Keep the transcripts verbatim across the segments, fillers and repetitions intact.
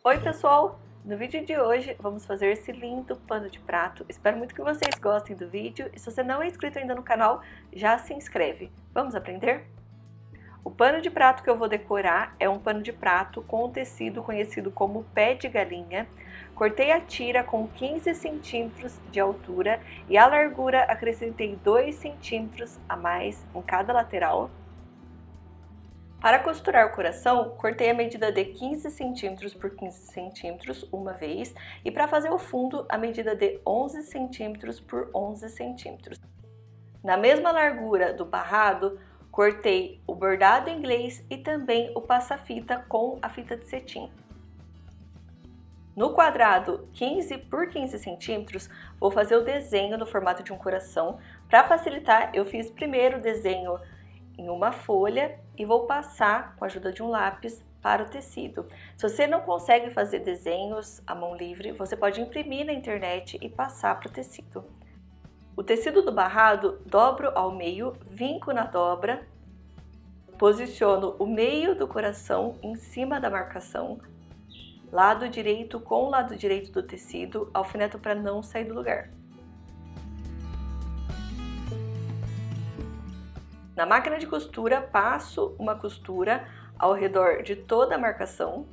Oi pessoal, no vídeo de hoje vamos fazer esse lindo pano de prato. Espero muito que vocês gostem do vídeo e se você não é inscrito ainda no canal, já se inscreve. Vamos aprender? O pano de prato que eu vou decorar é um pano de prato com um tecido conhecido como pé de galinha. Cortei a tira com quinze centímetros de altura e a largura acrescentei dois centímetros a mais em cada lateral. Para costurar o coração, cortei a medida de quinze centímetros por quinze centímetros uma vez e para fazer o fundo, a medida de onze centímetros por onze centímetros. Na mesma largura do barrado, cortei o bordado inglês e também o passa-fita com a fita de cetim. No quadrado quinze por quinze centímetros, vou fazer o desenho no formato de um coração. Para facilitar, eu fiz primeiro o desenho em uma folha e vou passar com a ajuda de um lápis para o tecido. Se você não consegue fazer desenhos à mão livre, você pode imprimir na internet e passar para o tecido. O tecido do barrado dobro ao meio, vinco na dobra, posiciono o meio do coração em cima da marcação, lado direito com o lado direito do tecido, alfineto para não sair do lugar. Na máquina de costura, passo uma costura ao redor de toda a marcação.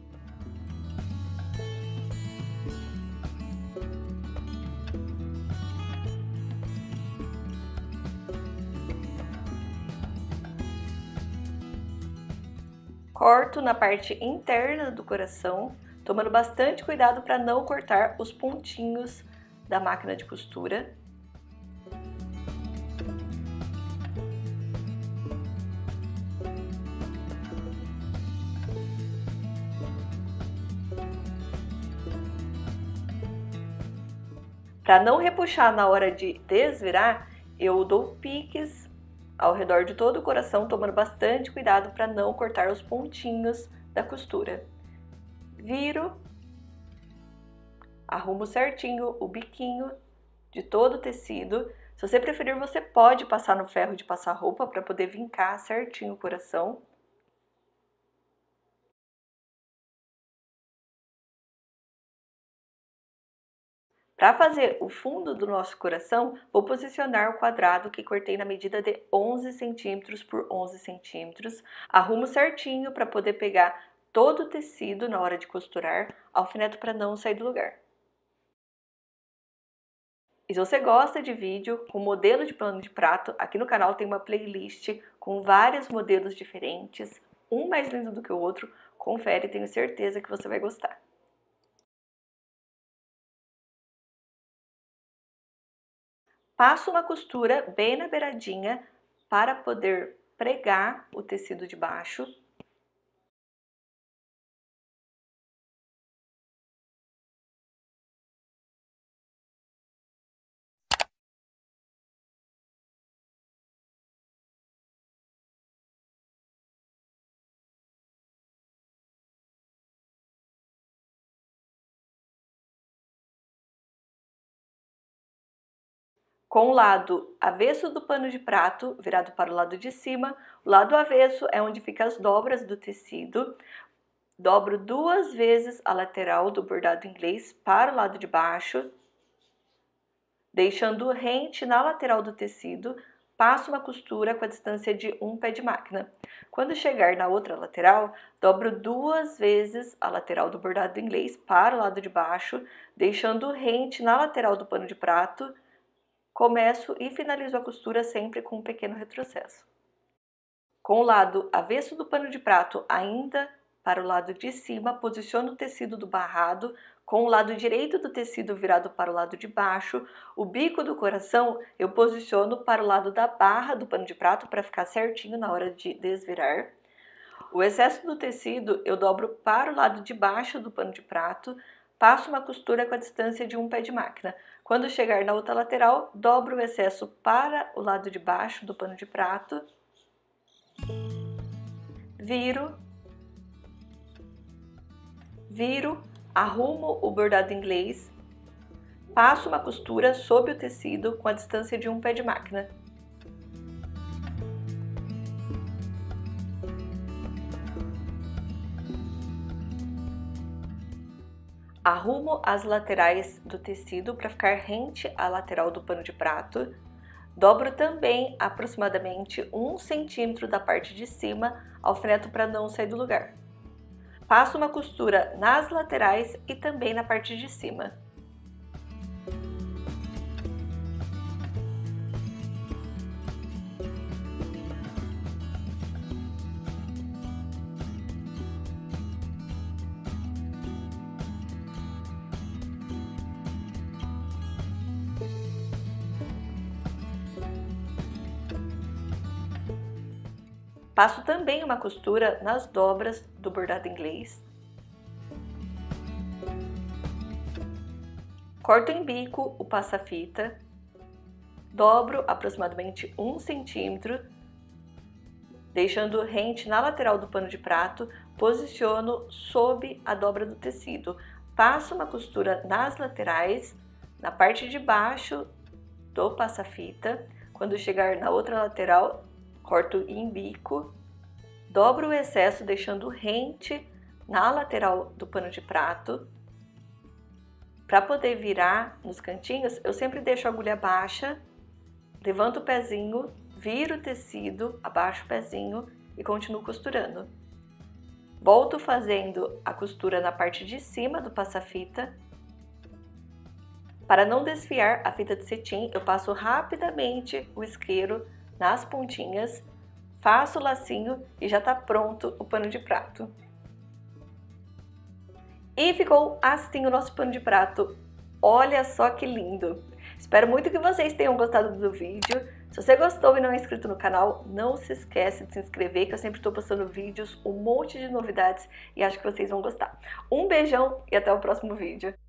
Corto na parte interna do coração, tomando bastante cuidado para não cortar os pontinhos da máquina de costura. Para não repuxar na hora de desvirar, eu dou piques ao redor de todo o coração, tomando bastante cuidado para não cortar os pontinhos da costura. Viro, arrumo certinho o biquinho de todo o tecido. Se você preferir, você pode passar no ferro de passar roupa para poder vincar certinho o coração. Para fazer o fundo do nosso coração, vou posicionar o quadrado que cortei na medida de onze centímetros por onze centímetros. Arrumo certinho para poder pegar todo o tecido na hora de costurar, alfineto para não sair do lugar. E se você gosta de vídeo com modelo de pano de prato, aqui no canal tem uma playlist com vários modelos diferentes, um mais lindo do que o outro. Confere, tenho certeza que você vai gostar. Passo uma costura bem na beiradinha para poder pregar o tecido de baixo. Com o lado avesso do pano de prato virado para o lado de cima, o lado avesso é onde ficam as dobras do tecido. Dobro duas vezes a lateral do bordado inglês para o lado de baixo, deixando rente na lateral do tecido. Passo uma costura com a distância de um pé de máquina. Quando chegar na outra lateral, dobro duas vezes a lateral do bordado inglês para o lado de baixo, deixando rente na lateral do pano de prato. Começo e finalizo a costura sempre com um pequeno retrocesso. Com o lado avesso do pano de prato ainda para o lado de cima, posiciono o tecido do barrado com o lado direito do tecido virado para o lado de baixo. O bico do coração eu posiciono para o lado da barra do pano de prato para ficar certinho na hora de desvirar. O excesso do tecido eu dobro para o lado de baixo do pano de prato. Passo uma costura com a distância de um pé de máquina. Quando chegar na outra lateral, dobro o excesso para o lado de baixo do pano de prato. Viro. Viro, arrumo o bordado inglês. Passo uma costura sob o tecido com a distância de um pé de máquina. Arrumo as laterais do tecido para ficar rente à lateral do pano de prato. Dobro também aproximadamente um centímetro da parte de cima, alfineto para não sair do lugar. Passo uma costura nas laterais e também na parte de cima. Passo também uma costura nas dobras do bordado inglês. Corto em bico o passa-fita. Dobro aproximadamente um centímetro, deixando rente na lateral do pano de prato. Posiciono sob a dobra do tecido. Passo uma costura nas laterais, na parte de baixo do passa-fita. Quando chegar na outra lateral, corto em bico, dobro o excesso deixando rente na lateral do pano de prato. Para poder virar nos cantinhos, eu sempre deixo a agulha baixa, levanto o pezinho, viro o tecido, abaixo o pezinho e continuo costurando. Volto fazendo a costura na parte de cima do passa-fita. Para não desfiar a fita de cetim, eu passo rapidamente o isqueiro nas pontinhas, faço o lacinho e já está pronto o pano de prato. E ficou assim o nosso pano de prato. Olha só que lindo! Espero muito que vocês tenham gostado do vídeo. Se você gostou e não é inscrito no canal, não se esquece de se inscrever, que eu sempre estou postando vídeos, um monte de novidades e acho que vocês vão gostar. Um beijão e até o próximo vídeo.